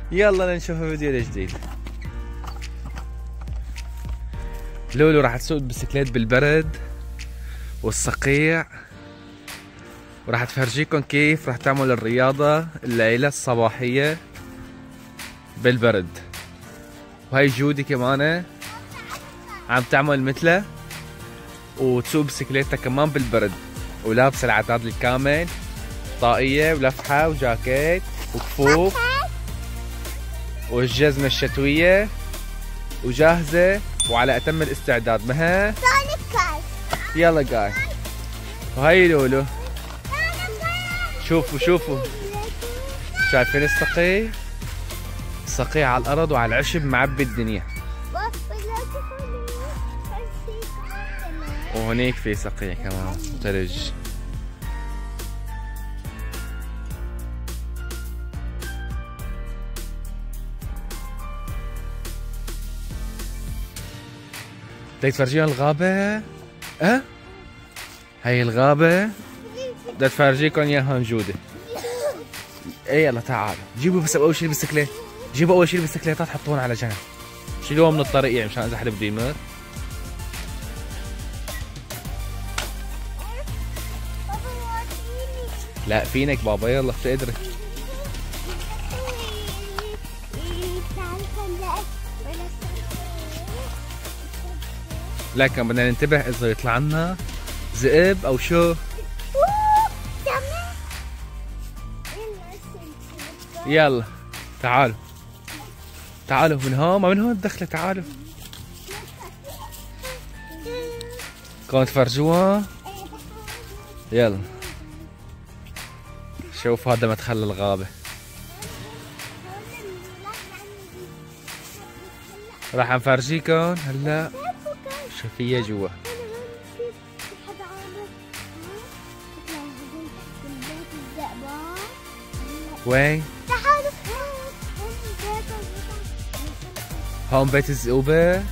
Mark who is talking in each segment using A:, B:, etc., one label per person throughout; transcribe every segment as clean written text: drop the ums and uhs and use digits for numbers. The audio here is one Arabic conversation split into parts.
A: يلا نشوف فيديو جديد. لولو راح تسوق البسكليت بالبرد والصقيع، وراح تفرجيكم كيف راح تعمل الرياضة الليلة الصباحية بالبرد. وهي جودي كمان عم تعمل مثله وتسوق بسكليتها كمان بالبرد، ولابسه العتاد الكامل، طاقية ولفحة وجاكيت وكفوف والجزمة الشتوية، وجاهزة وعلى أتم الاستعداد. مها يلا جاي. وهي لولو، شوفوا شوفوا، شايفين الصقيع؟ الصقيع على الأرض وعلى العشب معبي الدنيا. وهنيك في صقيع كمان وثلج. بدك تفرجيهم الغابة؟ هي الغابة بدي تفرجيكم اياها جودة. ايه يلا تعالوا جيبوا بس اول شيء البسكليت، جيبوا اول شيء البسكليتات حطوهم على جنب، شيلوها من الطريق يعني مشان اذا حدا بده يمر. لا فينك بابا، يلا بتقدري. لكن بدنا ننتبه اذا يطلع لنا ذئب او شو. يلا تعالوا تعالوا من هون، ما من هون الدخله، تعالوا كون تفرجوها. يلا شوف هذا مدخل الغابة، راح نفرجيكم هلا شو فيها جوا. وين؟ هون بيت الزئوبة.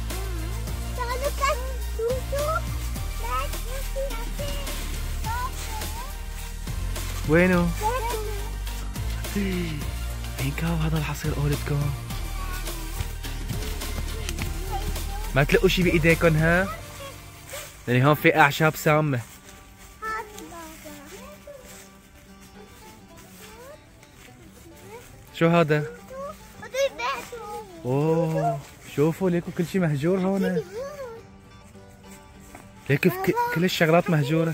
A: وينه؟ هين كاو هذا الحصير قولتكم. ما تلقوا شي بايديكم ها؟ لان هون في اعشاب سامة. شو هذا؟ اوه شوفوا ليكو كل شي مهجور هون، ليكو كل الشغلات مهجورة.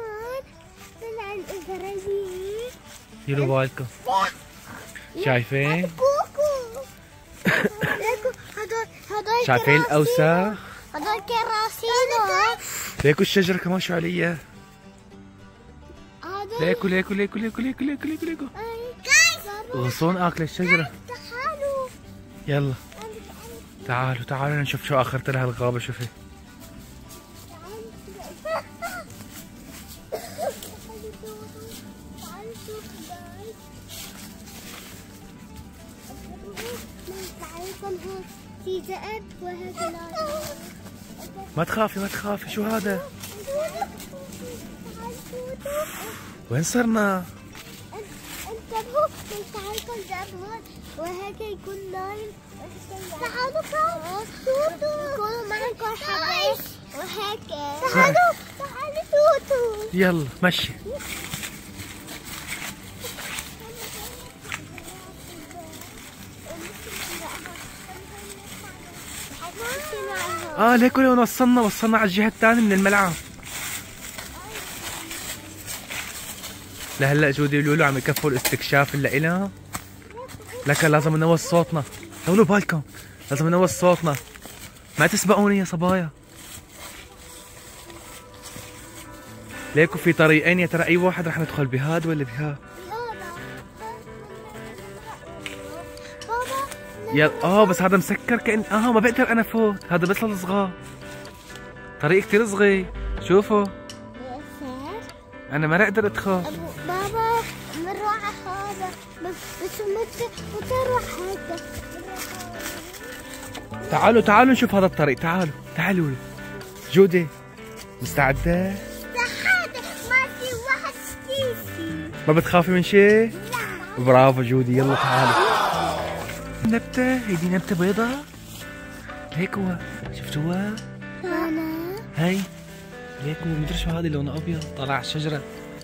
A: ديروا بالكم، شايفين؟ شايفين الاوساخ؟
B: هذول كراسينا.
A: ليكو الشجرة كمان شو عليها؟ ليكو ليكو ليكو ليكو ليكو ليكو ليكو ليكو غصون اكل الشجرة.
B: تعالوا
A: يلا تعالوا تعالوا نشوف شو اخرت لها الغابة. شوفي
B: في ذئب وهذا.
A: ما تخافي ما تخافي. شو هذا؟ وين صرنا؟
B: انتبهوا تعالوا ذئب هون وهيك يكون نايم. تعالوا توتو يكونوا معكم حبايب وهيك. تعالوا تعالوا توتو.
A: يلا مشي. ليكو لو وصلنا على الجهة الثانية من الملعب. لهلا جودي ولولو عم يكفوا الاستكشاف اللي إلها، لكن لازم ننوص صوتنا. طولوا بالكم، لازم ننوص صوتنا، ما تسبقوني يا صبايا. ليكو في طريقين يا ترى، أي واحد رح ندخل بهاد ولا بهاد؟ يلا بس هذا مسكر كأن ما بقدر انا فوت، هذا بس للصغار، طريق كثير صغير. شوفوا انا ما اقدر ادخل.
B: بابا بنروح على هذا بس بتروح هذا.
A: تعالوا تعالوا نشوف هذا الطريق. تعالوا تعالوا. جودي مستعدة؟
B: مستعدة. ما في واحد كيفي.
A: ما بتخافي من شيء؟
B: لا.
A: برافو جودي. يلا تعالوا نبتة، هيدي نبتة بيضة هيك هو، شفتوها؟
B: أنا
A: هاي هيك هو، مدري شو هذا لونه ابيض طالع على الشجرة.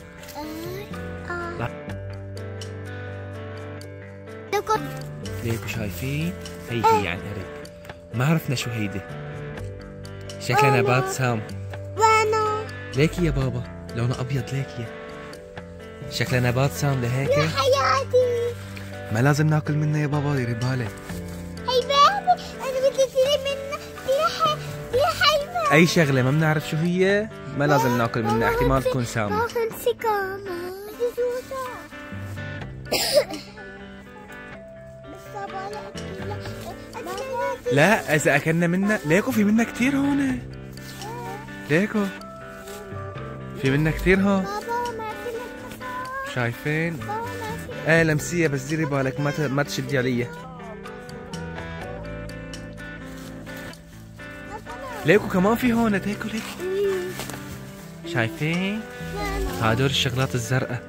A: ليكو شايفين؟ هي عن قريب، ما عرفنا شو هيدي، شكلها نبات سام.
B: وانا
A: ليكي يا بابا لونه ابيض، ليكي شكلها نبات سام لهيك.
B: يا حياتي
A: ما لازم ناكل منه يا بابا، ديري بالك.
B: هي بابي انا بدي اشتري منه حلوة.
A: اي شغله ما بنعرف شو هي ما لازم ناكل منها، احتمال تكون سامه.
B: ما فنسي كاما
A: لا اذا اكلنا منها، ليكو في منها كثير هون، ليكو في منها كثير هون،
B: بابا ما فينا
A: شايفين؟
B: بابا ما فينا.
A: ايه لمسيه، بس ديري بالك ما تشدي علي. ليكو كمان في هون، ليكو شايفين؟ هدول الشغلات الزرقاء،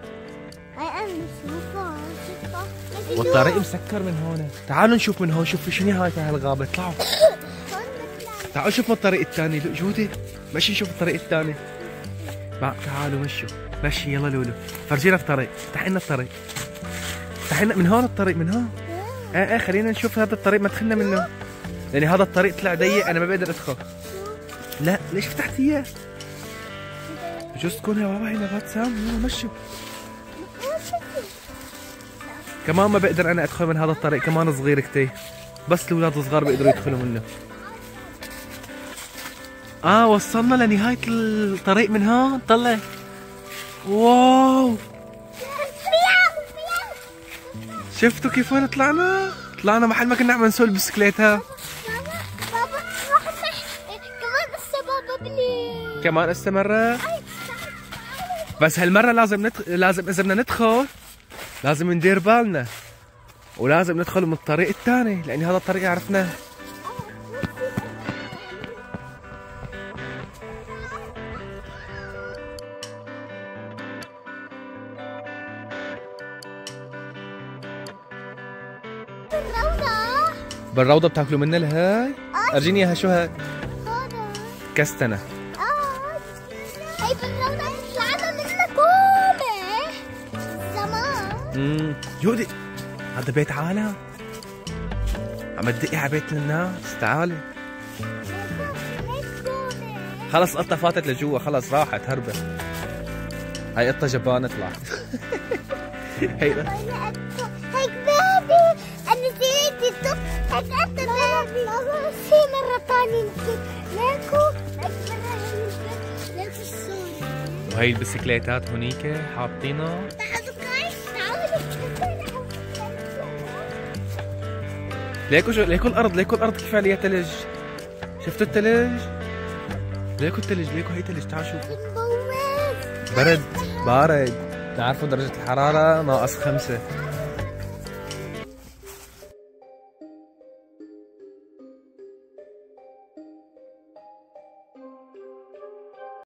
A: والطريق مسكر من هون. تعالوا نشوف من هون، شوفوا شو نهاية هالغابة، اطلعوا تعالوا شوفوا الطريق الثاني. جودي مشي نشوف الطريق الثاني. تعالوا مشوا، مشي يلا لولو، فرجينا الطريق، افتحي لنا الطريق، افتحي لنا من هون الطريق، من هون. ايه خلينا نشوف هذا الطريق، ما دخلنا منه يعني هذا الطريق طلع ضيق، انا ما بقدر ادخل. لا ليش فتحت اياه؟ بجوز تكون يا بابا هي نبات سام. يلا مشوا. كمان ما بقدر انا ادخل من هذا الطريق، كمان صغير كتير، بس الاولاد الصغار بيقدروا يدخلوا منه. وصلنا لنهاية الطريق من هون، طلع. واو شفتوا كيف وين طلعنا؟ طلعنا محل ما كنا عم نسوق البسكليتة.
B: بابا كمان لسه بابا بلي
A: كمان استمر، بس هالمرة لازم إذا بدنا ندخل لازم ندير بالنا، ولازم ندخل من الطريق الثاني لأن هذا الطريق عرفناه. بالروضة بتاكلوا منها لهاي؟ ارجيني اياها، شو هاي؟ كستنة.
B: هي بالروضة طلعنا منها كومة زمان.
A: جودي هذا بيت عالم، عم تدقي على بيت الناس، تعالي. خلص القطة فاتت لجوا، خلص راحت هربت. هاي قطة جبانة طلعت. هيك
B: بابي انا نسيت الطب، هيك قطة بابي. بابا في مرة ثانية ليكو ليكو الصورة،
A: وهي البسكليتات هونيك حاطينها. ليكو الارض، ليكو الارض كيف عليها ثلج، شفتوا الثلج؟ ليكو الثلج، ليكو هي ثلج، تعالوا شوفوا. برد بارد، تعرفوا درجة الحرارة -5.